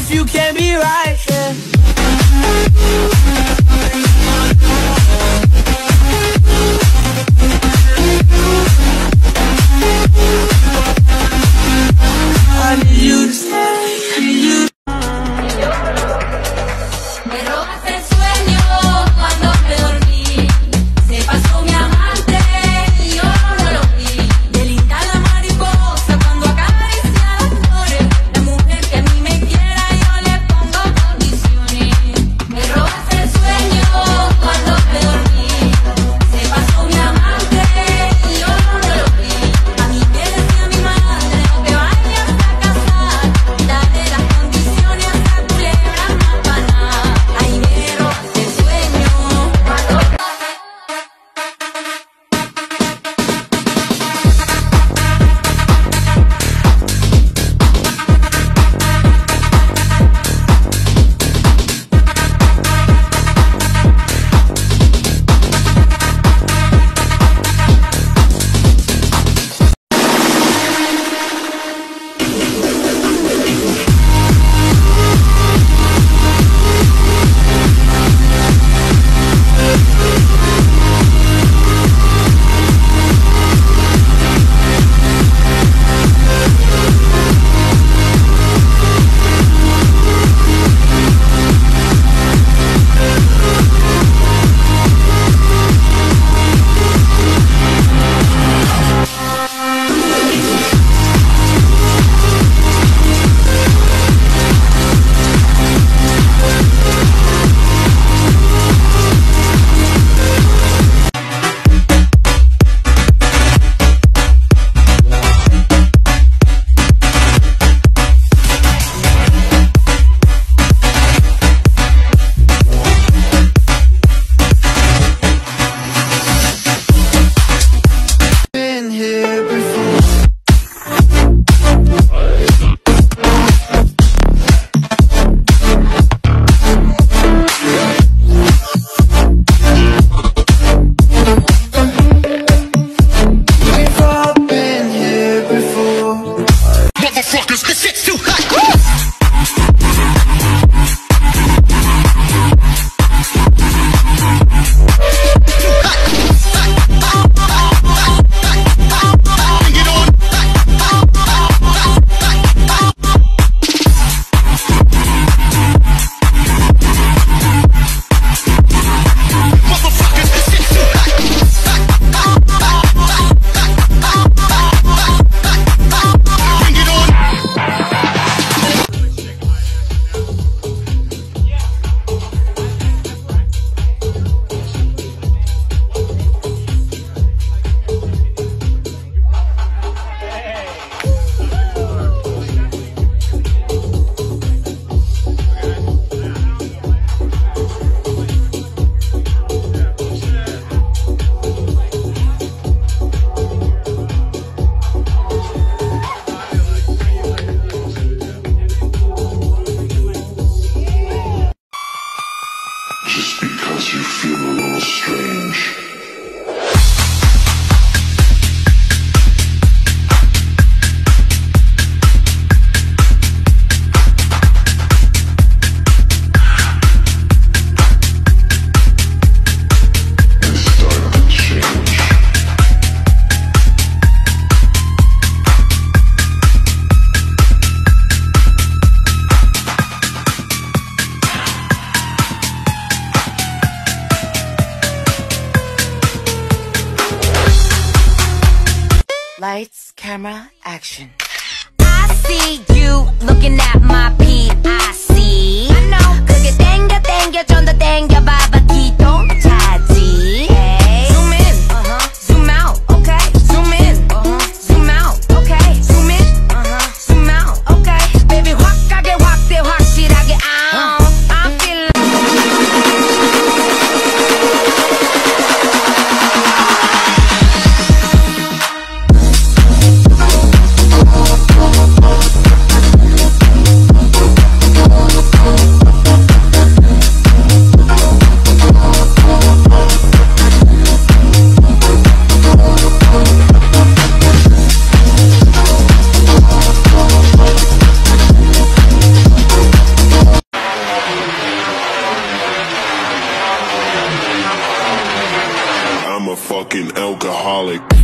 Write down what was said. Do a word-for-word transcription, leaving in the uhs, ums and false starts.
if you can't be right, yeah. I need you to stay, I need you to... Me robas el sueño cuando me dormí. Se pasó mi amante y yo no lo vi. De linda la mariposa cuando acaricia las flores. La mujer que a mí me quiera yo le pongo condiciones. Me robas el sueño cuando me dormí. Se pasó mi amante y yo no lo vi. A mí me decía mi madre no te vayas a casar. Dale las condiciones a esa culebra más banal. Ahí me robas el sueño cuando just because you feel a little strange. Lights, camera, action. I see you looking at my P I C. I know. 그게 땡겨 땡겨 좀 더 땡겨 봐봐 기도 차지. Hey. Zoom in, uh-huh. Zoom out, okay. Zoom in, uh-huh. Zoom out, okay. Zoom in, uh-huh. Zoom out, okay. Baby 확 가게 확대 확실하게 out. I'm feeling. Oh, fucking alcoholic.